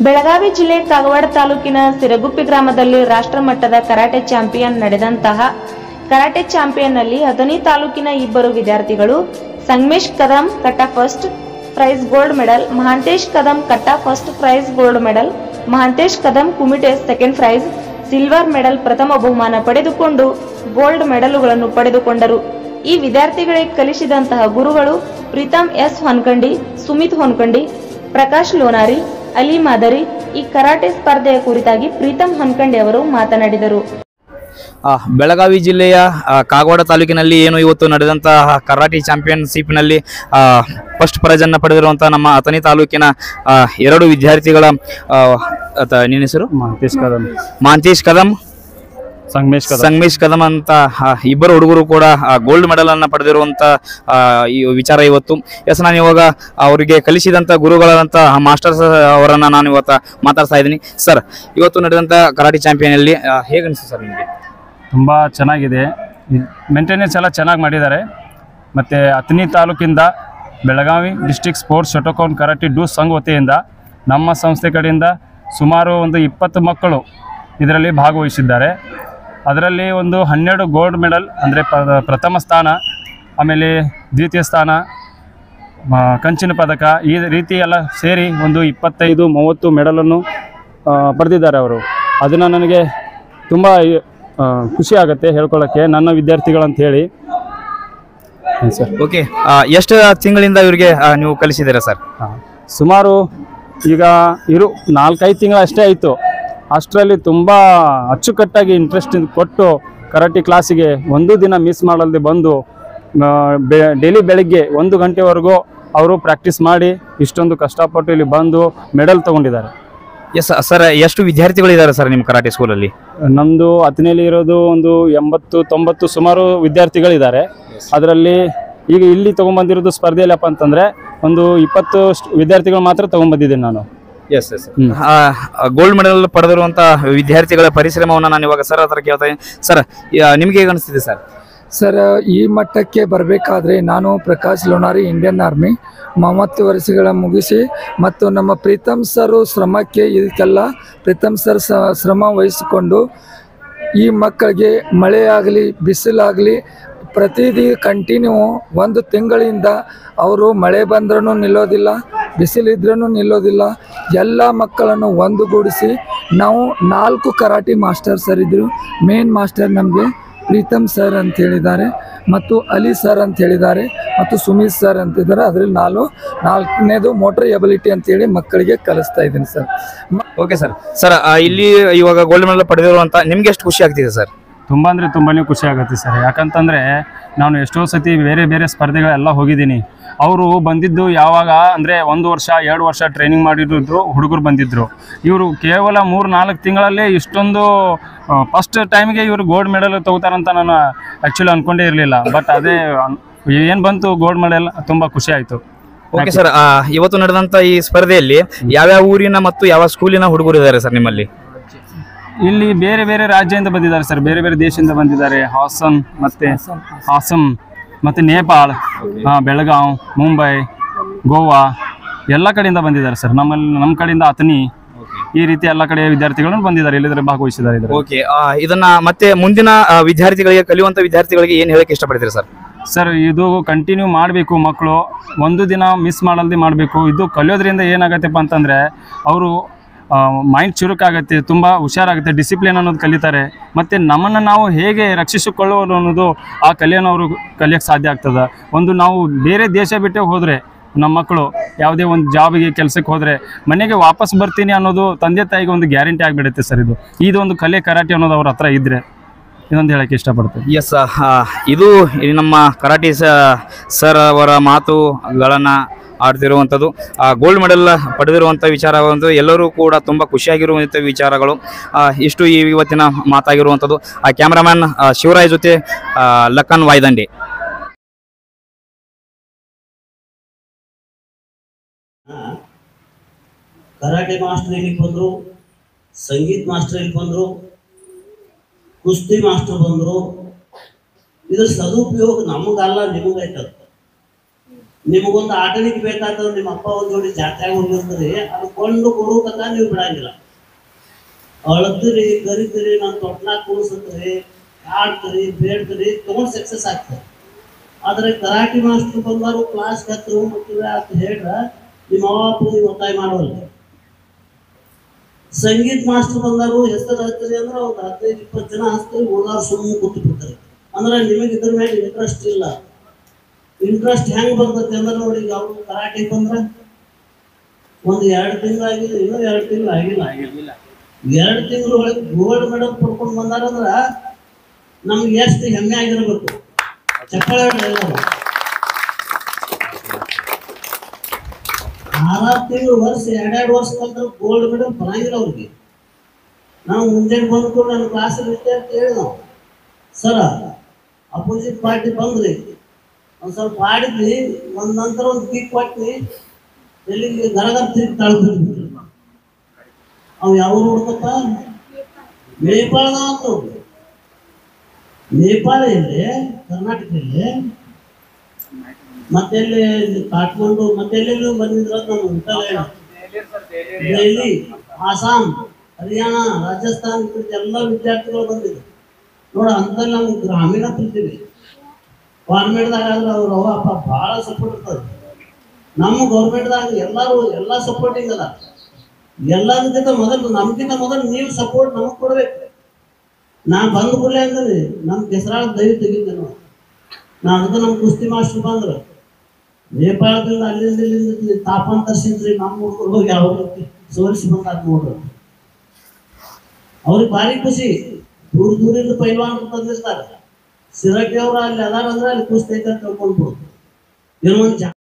ಬೆಳಗಾವಿ ಜಿಲ್ಲೆ ಕಾಗವಾಡ ತಾಲೂಕಿನ ಸಿರಗುಪ್ಪಿ ಗ್ರಾಮದಲ್ಲಿ ರಾಷ್ಟ್ರಮಟ್ಟದ ಕರಾಟೆ ಚಾಂಪಿಯನ್ ನಡೆದಂತಹ ಕರಾಟೆ ಚಾಂಪಿಯನ್ನಲ್ಲಿ ಅಥಣಿ ತಾಲೂಕಿನ ಇಬ್ಬರು ವಿದ್ಯಾರ್ಥಿಗಳು Sangamesh Kadam kata first prize gold medal, Mahantesh Kadam kata first prize gold medal, Mahantesh Kadam kumite second prize silver medal ಪ್ರಥಮ ಬಹುಮಾನ ಪಡೆದುಕೊಂಡು ಗೋಲ್ಡ್ ಮೆಡಲುಗಳನ್ನು ಪಡೆದುಕೊಂಡರು. ಈ ವಿದ್ಯಾರ್ಥಿಗಳಿಗೆ ಕಲಿಸಿದಂತಹ ಗುರುಗಳು ಪ್ರೀತಮ್ ಎಸ್ ಹೊನ್ಕಂಡಿ, ಸುಮಿತ್ ಹೊನ್ಕಂಡಿ, ಪ್ರಕಾಶ್ ಲೋನಾರಿ, ಅಲಿ ಮಾದರಿ. ಈ ಕರಾಟೆ ಸ್ಪರ್ಧೆಯ ಕುರಿತಾಗಿ ಪ್ರೀತಮ್ ಹೊನ್ಕಂಡಿ ಅವರು ಮಾತನಾಡಿದರು. ಬೆಳಗಾವಿ ಜಿಲ್ಲೆಯ ಕಾಗವಾಡ ತಾಲೂಕಿನಲ್ಲಿ ಏನು ಇವತ್ತು ನಡೆದಂತಹ ಕರಾಟೆ ಚಾಂಪಿಯನ್ಶಿಪ್ನಲ್ಲಿ ಫಸ್ಟ್ ಪ್ರೈಸ್ ಅನ್ನು ಪಡೆದಿರುವಂತಹ ನಮ್ಮ ಅಥಣಿ ತಾಲೂಕಿನ ಎರಡು ವಿದ್ಯಾರ್ಥಿಗಳ ನಿನ್ನ ಹೆಸರು ಮಹಾಂತೇಶ್ ಕದಂ, ಸಂಗಮೇಶ್ ಕದಂ ಅಂತ ಇಬ್ಬರು ಹುಡುಗರು ಕೂಡ ಗೋಲ್ಡ್ ಮೆಡಲ್ ಅನ್ನ ಪಡೆದಿರುವಂತ ಈ ವಿಚಾರ ಇವತ್ತು. ಎಸ್, ನಾನು ಇವಾಗ ಅವರಿಗೆ ಕಲಿಸಿದಂತ ಗುರುಗಳಾದಂತ ಮಾಸ್ಟರ್ಸ್ ಅವರನ್ನ ನಾನು ಇವತ್ತು ಮಾತಾಡ್ತಾ ಇದ್ದೀನಿ. ಸರ್, ಇವತ್ತು ನಡೆದಂತ ಕರಾಟೆ ಚಾಂಪಿಯನ್ ಅಲ್ಲಿ ಹೇಗೆ ಅನಿಸ್ತು ಸರ್ ನಿಮಗೆ? ತುಂಬ ಚೆನ್ನಾಗಿದೆ, ಮೇಂಟೆನೆನ್ಸ್ ಎಲ್ಲ ಚೆನ್ನಾಗಿ ಮಾಡಿದ್ದಾರೆ. ಮತ್ತು ಅಥಣಿ ತಾಲೂಕಿಂದ Belagavi district sports Shotokan karate do ಸಂಘ ವತಿಯಿಂದ ನಮ್ಮ ಸಂಸ್ಥೆ ಕಡೆಯಿಂದ ಸುಮಾರು ಒಂದು 20 ಮಕ್ಕಳು ಇದರಲ್ಲಿ ಭಾಗವಹಿಸಿದ್ದಾರೆ. ಅದರಲ್ಲಿ ಒಂದು 12 ಗೋಲ್ಡ್ ಮೆಡಲ್ ಅಂದರೆ ಪ್ರಥಮ ಸ್ಥಾನ, ಆಮೇಲೆ ದ್ವಿತೀಯ ಸ್ಥಾನ, ಕಂಚಿನ ಪದಕ, ಈ ರೀತಿ ಎಲ್ಲ ಸೇರಿ ಒಂದು 25-30 ಮೆಡಲನ್ನು ಪಡೆದಿದ್ದಾರೆ ಅವರು. ಅದನ್ನು ನನಗೆ ತುಂಬ ಖುಷಿ ಆಗುತ್ತೆ ಹೇಳ್ಕೊಳ್ಳೋಕ್ಕೆ, ನನ್ನ ವಿದ್ಯಾರ್ಥಿಗಳಂತ ಹೇಳಿ. ಸರ್, ಓಕೆ, ಎಷ್ಟು ತಿಂಗಳಿಂದ ಇವರಿಗೆ ನೀವು ಕಲಿಸಿದ್ದೀರಾ ಸರ್? ಸುಮಾರು ಈಗ 4-5 ತಿಂಗಳು ಅಷ್ಟೇ ಆಯಿತು. ಅಷ್ಟರಲ್ಲಿ ತುಂಬ ಅಚ್ಚುಕಟ್ಟಾಗಿ ಇಂಟ್ರೆಸ್ಟ್ ಕೊಟ್ಟು ಕರಾಟೆ ಕ್ಲಾಸಿಗೆ ಒಂದು ದಿನ ಮಿಸ್ ಮಾಡಲ್ದೆ ಬಂದು ಡೈಲಿ ಬೆಳಗ್ಗೆ 1 ಗಂಟೆವರೆಗೂ ಅವರು ಪ್ರಾಕ್ಟೀಸ್ ಮಾಡಿ ಇಷ್ಟೊಂದು ಕಷ್ಟಪಟ್ಟು ಇಲ್ಲಿ ಬಂದು ಮೆಡಲ್ ತೊಗೊಂಡಿದ್ದಾರೆ. ಎಸ್ ಸರ್, ಎಷ್ಟು ವಿದ್ಯಾರ್ಥಿಗಳಿದ್ದಾರೆ ಸರ್ ನಿಮ್ಮ ಕರಾಟೆ ಸ್ಕೂಲಲ್ಲಿ? ನಮ್ಮದು ಅಥಣಿಯಲ್ಲಿ ಇರೋದು ಒಂದು 80-90 ಸುಮಾರು ವಿದ್ಯಾರ್ಥಿಗಳಿದ್ದಾರೆ. ಅದರಲ್ಲಿ ಈಗ ಇಲ್ಲಿ ತೊಗೊಂಬಂದಿರೋದು ಸ್ಪರ್ಧೆಯಲ್ಲಪ್ಪ ಅಂತಂದರೆ ಒಂದು 20 ವಿದ್ಯಾರ್ಥಿಗಳು ಮಾತ್ರ ತೊಗೊಂಬಂದಿದ್ದೀನಿ ನಾನು. ಎಸ್ ಎಸ್, ಗೋಲ್ಡ್ ಮೆಡಲ್ ಪಡೆದಿರುವಂಥ ವಿದ್ಯಾರ್ಥಿಗಳ ಪರಿಶ್ರಮವನ್ನು ನಾನು ಇವಾಗ ಸರ್ ಹತ್ರ ಕೇಳ್ತಾ ಇದ್ದೀನಿ. ಸರ್, ನಿಮ್ಗೆ ಹೇಗೆ ಅನಿಸ್ತಿದೆ ಸರ್? ಸರ್, ಈ ಮಟ್ಟಕ್ಕೆ ಬರಬೇಕಾದ್ರೆ ನಾನು ಪ್ರಕಾಶ್ ಲೋನಾರಿ, ಇಂಡಿಯನ್ ಆರ್ಮಿ 30 ವರ್ಷಗಳ ಮುಗಿಸಿ ಮತ್ತು ನಮ್ಮ ಪ್ರೀತಮ್ ಸರ್ ಶ್ರಮಕ್ಕೆ ಇದಕ್ಕೆಲ್ಲ ಪ್ರೀತಮ್ ಸರ್ ಶ್ರಮ ವಹಿಸಿಕೊಂಡು ಈ ಮಕ್ಕಳಿಗೆ ಮಳೆಯಾಗಲಿ ಬಿಸಿಲಾಗಲಿ ಪ್ರತಿದಿನ ಕಂಟಿನ್ಯೂ 1 ತಿಂಗಳಿಂದ ಅವರು ಮಳೆ ಬಂದ್ರೂ ನಿಲ್ಲೋದಿಲ್ಲ, ಬಿಸಿಲಿದ್ರೂ ನಿಲ್ಲೋದಿಲ್ಲ. ಎಲ್ಲ ಮಕ್ಕಳನ್ನು ಒಂದುಗೂಡಿಸಿ ನಾವು 4 ಕರಾಟೆ ಮಾಸ್ಟರ್ ಸರ್ ಇದ್ದರು. ಮೇನ್ ಮಾಸ್ಟರ್ ನಮಗೆ ಪ್ರೀತಮ್ ಸರ್ ಅಂತ ಹೇಳಿದ್ದಾರೆ, ಮತ್ತು ಅಲಿ ಸರ್ ಅಂತ ಹೇಳಿದ್ದಾರೆ, ಮತ್ತು ಸುಮಿತ್ ಸರ್ ಅಂತಿದ್ದಾರೆ. ಅದರಲ್ಲಿ 4ನೇದು ಮೋಟರ್ ಎಬಿಲಿಟಿ ಅಂತೇಳಿ ಮಕ್ಕಳಿಗೆ ಕಲಿಸ್ತಾ ಇದ್ದೀನಿ ಸರ್. Okay sir. ಸರ್, ಇಲ್ಲಿ ಇವಾಗ ಗೋಲ್ಡ್ ಮೆಡಲ್ ಪಡೆದಿರುವಂಥ ನಿಮ್ಗೆ ಎಷ್ಟು ಖುಷಿ ಆಗ್ತಿದೆ ಸರ್? ತುಂಬ ಅಂದರೆ ತುಂಬಾ ಖುಷಿ ಆಗುತ್ತೆ ಸರ್. ಯಾಕಂತಂದರೆ ನಾನು ಎಷ್ಟೋ ಸತಿ ಬೇರೆ ಬೇರೆ ಸ್ಪರ್ಧೆಗಳೆಲ್ಲ ಹೋಗಿದ್ದೀನಿ. ಅವರು ಬಂದಿದ್ದು ಯಾವಾಗ ಅಂದರೆ 1 ವರ್ಷ 2 ವರ್ಷ ಟ್ರೈನಿಂಗ್ ಮಾಡಿದ್ರು ಹುಡುಗರು ಬಂದಿದ್ದರು. ಇವರು ಕೇವಲ 3-4 ತಿಂಗಳಲ್ಲೇ ಇಷ್ಟೊಂದು ಫಸ್ಟ್ ಟೈಮ್ಗೆ ಇವರು ಗೋಲ್ಡ್ ಮೆಡಲ್ ತೊಗೋತಾರಂತ ನಾನು ಆ್ಯಕ್ಚುಲಿ ಅಂದ್ಕೊಂಡೇ ಇರಲಿಲ್ಲ. ಬಟ್ ಅದೇ ಏನು ಬಂತು ಗೋಲ್ಡ್ ಮೆಡಲ್, ತುಂಬ ಖುಷಿ ಆಯಿತು. ಓಕೆ ಸರ್, ಇವತ್ತು ನಡೆದಂಥ ಈ ಸ್ಪರ್ಧೆಯಲ್ಲಿ ಯಾವ್ಯಾವ ಊರಿನ ಮತ್ತು ಯಾವ ಸ್ಕೂಲಿನ ಹುಡುಗರು ಇದ್ದಾರೆ ಸರ್ ನಿಮ್ಮಲ್ಲಿ? ಇಲ್ಲಿ ಬೇರೆ ಬೇರೆ ರಾಜ್ಯದಿಂದ ಬಂದಿದ್ದಾರೆ ಸರ್, ಬೇರೆ ಬೇರೆ ದೇಶದಿಂದ ಬಂದಿದ್ದಾರೆ. ಹಾಸನ್ ಮತ್ತು ನೇಪಾಳ, ಬೆಳಗಾವ್, ಮುಂಬೈ, ಗೋವಾ ಎಲ್ಲ ಕಡೆಯಿಂದ ಬಂದಿದ್ದಾರೆ ಸರ್. ನಮ್ಮ ಕಡೆಯಿಂದ ಅಥಣಿ, ಈ ರೀತಿ ಎಲ್ಲ ಕಡೆ ವಿದ್ಯಾರ್ಥಿಗಳನ್ನು ಬಂದಿದ್ದಾರೆ, ಇಲ್ಲಿದ್ರೆ ಭಾಗವಹಿಸಿದ್ದಾರೆ. ಓಕೆ, ಇದನ್ನ ಮತ್ತೆ ಮುಂದಿನ ವಿದ್ಯಾರ್ಥಿಗಳಿಗೆ, ಕಲಿಯುವಂಥ ವಿದ್ಯಾರ್ಥಿಗಳಿಗೆ ಏನು ಹೇಳಕ್ಕೆ ಇಷ್ಟಪಡ್ತೀರಾ ಸರ್? ಸರ್, ಇದು ಕಂಟಿನ್ಯೂ ಮಾಡಬೇಕು. ಮಕ್ಕಳು ಒಂದು ದಿನ ಮಿಸ್ ಮಾಡಲ್ದೆ ಮಾಡಬೇಕು. ಇದು ಕಲಿಯೋದ್ರಿಂದ ಏನಾಗತ್ತಪ್ಪ ಅಂತಂದರೆ ಅವರು ಮೈಂಡ್ ಚುರುಕಾಗುತ್ತೆ, ತುಂಬ ಹುಷಾರಾಗುತ್ತೆ, ಡಿಸಿಪ್ಲಿನ್ ಅನ್ನೋದು ಕಲಿತಾರೆ. ಮತ್ತು ನಮ್ಮನ್ನು ನಾವು ಹೇಗೆ ರಕ್ಷಿಸಿಕೊಳ್ಳೋದು ಅನ್ನೋದು ಆ ಕಲೆಯನ್ನು ಅವರು ಕಲಿಯೋಕ್ಕೆ ಸಾಧ್ಯ ಆಗ್ತದೆ. ನಾವು ಬೇರೆ ದೇಶ ಬಿಟ್ಟೇ ಹೋದರೆ ನಮ್ಮ ಮಕ್ಕಳು ಯಾವುದೇ ಒಂದು ಜಾಬಿಗೆ ಕೆಲಸಕ್ಕೆ ಹೋದರೆ ಮನೆಗೆ ವಾಪಸ್ ಬರ್ತೀನಿ ಅನ್ನೋದು ತಂದೆ ತಾಯಿಗೆ ಒಂದು ಗ್ಯಾರಂಟಿ ಆಗಿಬಿಡುತ್ತೆ ಸರ್. ಇದೊಂದು ಕಲೆ ಕರಾಟೆ ಅನ್ನೋದು ಅವ್ರ ಹತ್ರ ಇದ್ದರೆ ಇದೊಂದು ಹೇಳಕ್ಕೆ ಇಷ್ಟಪಡ್ತೀನಿ. ಎಸ್, ಇದು ನಮ್ಮ ಕರಾಟೆ ಸರ್ ಅವರ ಮಾತುಗಳನ್ನು ಆಡ್ತಿರುವಂಥದ್ದು. ಗೋಲ್ಡ್ ಮೆಡಲ್ ಪಡೆದಿರುವಂಥ ವಿಚಾರ ಒಂದು ಎಲ್ಲರೂ ಕೂಡ ತುಂಬ ಖುಷಿಯಾಗಿರುವಂಥ ವಿಚಾರಗಳು. ಇಷ್ಟು ಇವತ್ತಿನ ಮಾತಾಗಿರುವಂಥದ್ದು. ಕ್ಯಾಮ್ರಾಮ್ಯಾನ್ ಶಿವರಾಯ್ ಜೊತೆ ಲಕ್ಕನ್ ವಾಯ್ದಂಡೆ. ಕರಾಟೆ ಮಾಸ್ಟರ್ ಇಲ್ಲಿ ಬಂದರು, ಸಂಗೀತ ಮಾಸ್ಟರ್ ಇಲ್ಲಿ ಬಂದರು, ಕುಸ್ತಿ ಮಾಸ್ಟರ್ ಬಂದರು. ಇದ್ರ ಸದುಪಯೋಗ ನಮಗಲ್ಲ ನಿಮಗೈತದ. ನಿಮಗೊಂದು ಆಟನಿಗೆ ಬೇಕಾದ್ರೆ ನಿಮ್ಮ ಅಪ್ಪ ಒಂದು ಜೋಡಿ ಜಾತ್ರೆ ಹೋಗಿರ್ತೀರಿ, ಅದು ಕೊಂಡು ಕೊಡೋ ತನಕ ನೀವು ಬಿಡಂಗಿಲ್ಲ. ಅಳದ್ರಿ ಕರಿತೀರಿ, ನಾನು ತೊಟ್ನಾಗ ಕೂರಿಸ್ತೀರಿ, ಆಡ್ತೀರಿ, ಬೇಡ್ತೀರಿ, ತಗೊಂಡು ಸಕ್ಸಸ್ ಆಗ್ತದೆ. ಆದರೆ ಕರಾಟೆ ಮಾಸ್ಟರ್ ಬಂದರು ಕ್ಲಾಸ್ ಹತ್ತಿರ ಮಕ್ಕಳು ಅಂತ ಹೇಳ್ರ ನಿಮ್ಮ ಅಪ್ಪ ನೀವು ಒತ್ತಾಯ ಮಾಡೋಲ್ಲ. ಸಂಗೀತ ಮಾಸ್ಟರ್ ಬಂದರು ಹೆಸರು ಹಚ್ಚಿರಿ ಅಂದ್ರೆ ಒಂದು 15-20 ಜನ ಹಚ್ತೀರಿ, ಓದಾರು ಸುಮ್ಮನೆ ಕೂತು ಬಿಡ್ತಾರೆ. ಅಂದ್ರೆ ನಿಮಗೆ ಇದ್ರ ಮೇಲೆ ಇಂಟ್ರೆಸ್ಟ್ ಇಲ್ಲ. ಇಂಟ್ರೆಸ್ಟ್ ಹೆಂಗ್ ಬರ್ತೈತಿ ಅಂದ್ರೆ ನೋಡಿ, ಅವ್ರು ಕರಾಟೆಗೆ ಬಂದ್ರೆ ಒಂದು 2 ತಿಂಗಳು ಆಗಿಲ್ಲ, ಇನ್ನೂ 2 ತಿಂಗಳು ಆಗಿಲ್ಲ. 2 ತಿಂಗಳು ಒಳಗೆ ಗೋಲ್ಡ್ ಮೆಡಲ್ ಪಡ್ಕೊಂಡು ಬಂದಾರಂದ್ರ ನಮ್ಗೆ ಎಷ್ಟು ಹೆಮ್ಮೆ ಆಗಿರ್ಬೇಕು. ಚಪ್ಪಾಳೆ 6 ತಿಂಗಳು ವರ್ಷ 2 ವರ್ಷ ಕಲ್ತ್ರ ಗೋಲ್ಡ್ ಮೆಡಲ್ ಬರಂಗಿಲ್ಲ ಅವ್ರಿಗೆ. ನಾವು ಮುಂಜಾನೆ ಬಂದ್ಕೊಂಡು ನನ್ನ ಕ್ಲಾಸಲ್ಲಿ ಇಷ್ಟೇ ಅಂತ ಹೇಳಿ ನಾವು, ಸರ ಅಪೋಸಿಟ್ ಪಾರ್ಟಿ ಬಂದ್ರಿ, ಒಂದು ಸ್ವಲ್ಪ ಆಡಿದ್ವಿ, ಒಂದು ನಂತರ ಒಂದು ಕಿಕ್ ಕೊಟ್ವಿ, ಎಲ್ಲಿ ಗರಗರ ತಿರುಗಿ ತಳ್ಬಿಟ್ವಿ. ಅವು ಯಾವ ಹುಡ್ಕಪ್ಪ ನೇಪಾಳದ ಅಂತ ಹೋಗಿ, ನೇಪಾಳ ಎಲ್ಲಿ, ಕರ್ನಾಟಕದಲ್ಲಿ, ಮತ್ತೆಲ್ಲಿ ಕಾಟ್ಮಂಡು, ಮತ್ತೆಲ್ಲೆಲ್ಲೂ ಬಂದಿದ್ರ ನಮ್ಮ ಉತ್ತರಾಯಣ, ದೆಹಲಿ, ಆಸಾಂ, ಹರಿಯಾಣ, ರಾಜಸ್ಥಾನ್ ಎಲ್ಲ ವಿದ್ಯಾರ್ಥಿಗಳು ಬಂದಿದ್ರು ನೋಡ. ಅಂತಲ್ಲಿ ನಮ್ಗೆ ಗ್ರಾಮೀಣ ಪ್ರತಿಭೆ ಗೌರ್ಮೆಂಟ್ದಾಗ ಆದ್ರೆ ಅವ್ರು ಅವ ಅಪ್ಪ ಭಾಳ ಸಪೋರ್ಟ್ ಇರ್ತದೆ. ನಮ್ಮ ಗೌರ್ಮೆಂಟ್ದಾಗ ಎಲ್ಲ ಸಪೋರ್ಟಿಂಗ್ ಅದ. ಎಲ್ಲದಕ್ಕಿಂತ ಮೊದಲು ನಮ್ಗಿಂತ ಮೊದಲು ನೀವು ಸಪೋರ್ಟ್ ನಮಗೆ ಕೊಡ್ಬೇಕು. ನಾ ಬಂದ ಕೂಡಲೇ ಅಂದ್ರೆ ನಮ್ಮ ಕೆಸರಾಳ ದಯ ತೆಗಿದ್ದೆ ನಾವು. ಅದಕ್ಕೆ ನಮ್ಮ ಕುಸ್ತಿ ಮಾಸ್ಟರ್ ಬಂದ್ರು ನೇಪಾಳದಿಂದ ಅಲ್ಲಿಂದ ಇಲ್ಲಿಂದ ತಾಪನ್ ತರ್ಸಿದ್ರಿ, ನಮ್ಮ ಹುಡುಗರು ಹೋಗಿ ಅವ್ರು ಸೋರಿಸಿ ಬಂದಾಗ ನೋಡ್ರಿ. ಅವ್ರಿಗೆ ಭಾರಿ ಖುಷಿ. ದೂರದಿಂದ ಪೈಲ್ವಾನ್ ತಂದಿರ್ತಾರೆ. ಸಿರಟ್ಟಿ ಅವರು ಅಲ್ಲಿ ಅದಾರಂದ್ರೆ ಅಲ್ಲಿ ಕುಸ್ತಿ ಐತೆ ಅಂತ ತಿಳ್ಕೊಂಡ್ಬಿಡು. ಏನೋ ಒಂದು